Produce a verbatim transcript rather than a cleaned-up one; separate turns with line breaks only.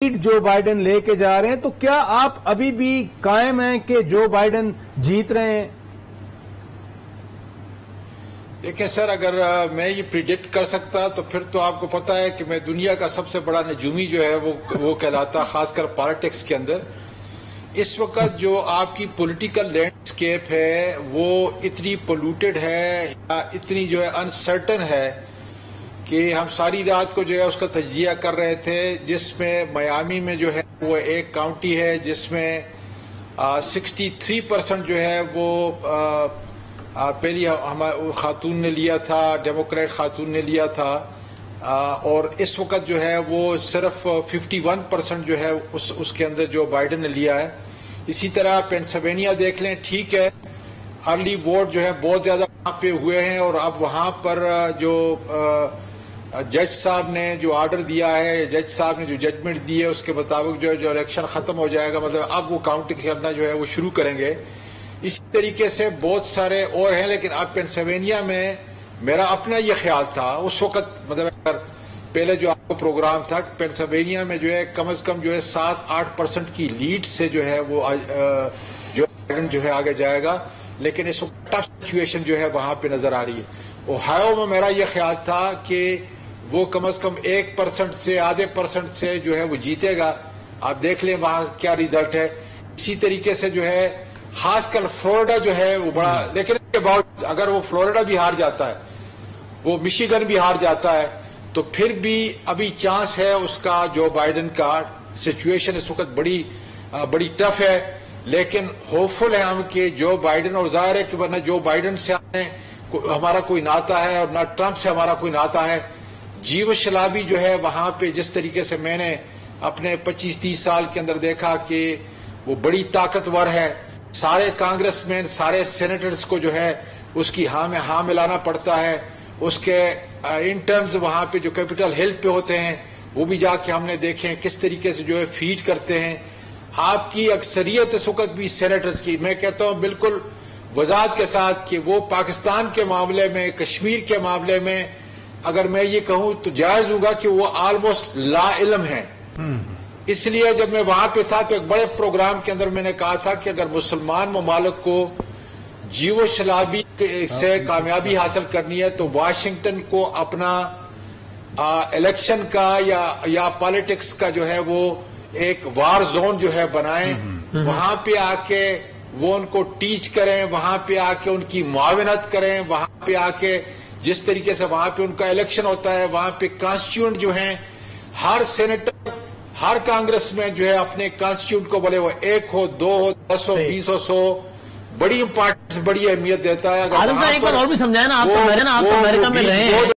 Lead Joe Biden لے کے جا رہے ہیں، تو کیا آپ ابھی بھی قائم ہیں کہ جو بائیڈن جیت رہے ہیں؟
دیکھیں سر، اگر میں یہ پریڈکٹ کر سکتا تو پھر تو آپ کو پتا ہے کہ میں دنیا کا سب سے بڑا نجومی جو ہے وہ وہ کہلاتا، خاص کر پالیٹکس کے اندر۔ اس وقت جو آپ کی پولیٹیکل لینڈسکیپ ہے وہ اتنی پولوٹڈ ہے یا اتنی جو ہے انسرٹن ہے کہ ہم ساری رات کو جو ہے اس کا تجزیہ کر رہے تھے، جس میں میامی میں جو ہے وہ ایک کاؤنٹی ہے جس میں سکسٹی تھری پرسنٹ جو ہے وہ آ, پہلی خاتون نے لیا تھا، ڈیموکریٹ خاتون نے لیا تھا، آ, اور اس وقت جو ہے وہ صرف ففٹی ون پرسنٹ جو ہے اس اس کے اندر جو بائیڈن نے لیا ہے۔ اسی طرح پینسلوینیا دیکھ لیں، ٹھیک ہے ارلی ووٹ جو ہے بہت زیادہ وہاں پہ ہوئے ہیں، اور اب وہاں پر جو جج صاحب نے جو آرڈر دیا ہے، جج صاحب نے جو ججمنٹ دی ہے اس کے مطابق جو ہے جو الیکشن ختم ہو جائے گا، مطلب اب وہ کاؤنٹ کرنا جو ہے وہ شروع کریں گے۔ اسی طریقے سے بہت سارے اور ہیں، لیکن اب پینسلوینیا میں میرا اپنا یہ خیال تھا اس وقت، مطلب اگر پہلے جو آپ کو پروگرام تھا پینسلوینیا میں جو ہے کم از کم جو ہے سات آٹھ پرسنٹ کی لیڈ سے جو ہے وہ جو بائیڈن جو ہے آگے جائے گا، لیکن اس وقت ٹف سچویشن جو ہے وہاں پہ نظر آ رہی ہے۔ اوہایو میں میرا یہ خیال تھا کہ وہ کم از کم ایک پرسنٹ سے آدھے پرسنٹ سے جو ہے وہ جیتے گا، آپ دیکھ لیں وہاں کیا ریزلٹ ہے۔ اسی طریقے سے جو ہے خاص کر فلوریڈا جو ہے وہ بڑا، لیکن اس کے باوجود اگر وہ فلوریڈا بھی ہار جاتا ہے، وہ مشیگن بھی ہار جاتا ہے، تو پھر بھی ابھی چانس ہے اس کا، جو بائیڈن کا سچویشن اس وقت بڑی بڑی ٹف ہے، لیکن ہوپ فل ہے ہم کہ جو بائیڈن، اور ظاہر ہے کہ ورنہ جو بائیڈن سے ہمارا کوئی ناتا ہے اور نہ ٹرمپ سے ہمارا کوئی ناتا ہے۔ جیو شلابی جو ہے وہاں پہ جس طریقے سے میں نے اپنے پچیس تیس سال کے اندر دیکھا کہ وہ بڑی طاقتور ہے، سارے کانگریس مین، سارے سینیٹرز کو جو ہے اس کی ہاں میں ہاں ملانا پڑتا ہے، اس کے انٹرنز وہاں پہ جو کیپٹل ہل پہ ہوتے ہیں وہ بھی جا کے ہم نے دیکھیں کس طریقے سے جو ہے فیڈ کرتے ہیں۔ آپ کی اکثریت اس وقت بھی سینیٹرز کی، میں کہتا ہوں بالکل وضاحت کے ساتھ کہ وہ پاکستان کے معاملے میں، کشمیر کے معاملے میں اگر میں یہ کہوں تو جائز ہوگا کہ وہ آلموسٹ لا علم ہیں۔ اس لیے جب میں وہاں پہ تھا تو ایک بڑے پروگرام کے اندر میں نے کہا تھا کہ اگر مسلمان ممالک کو جیو شلابی سے کامیابی حاصل کرنی ہے تو واشنگٹن کو اپنا الیکشن کا یا یا پالیٹکس کا جو ہے وہ ایک وار زون جو ہے بنائیں، وہاں پہ آ کے وہ ان کو ٹیچ کریں، وہاں پہ آ کے ان کی معاونت کریں، وہاں پہ آ کے جس طریقے سے وہاں پہ ان کا الیکشن ہوتا ہے، وہاں پہ کانسٹیٹیوئنٹ جو ہیں، ہر سینیٹر، ہر کانگریس میں جو ہے اپنے کانسٹیٹیوئنٹ کو بولے وہ ایک ہو، دو ہو، دس ہو، بیس ہو، سو، بڑی امپارٹنس، بڑی اہمیت دیتا ہے۔
عالم صاحب ایک بار اور بھی سمجھائیں نا، آپ تو امریکہ میں رہے ہیں۔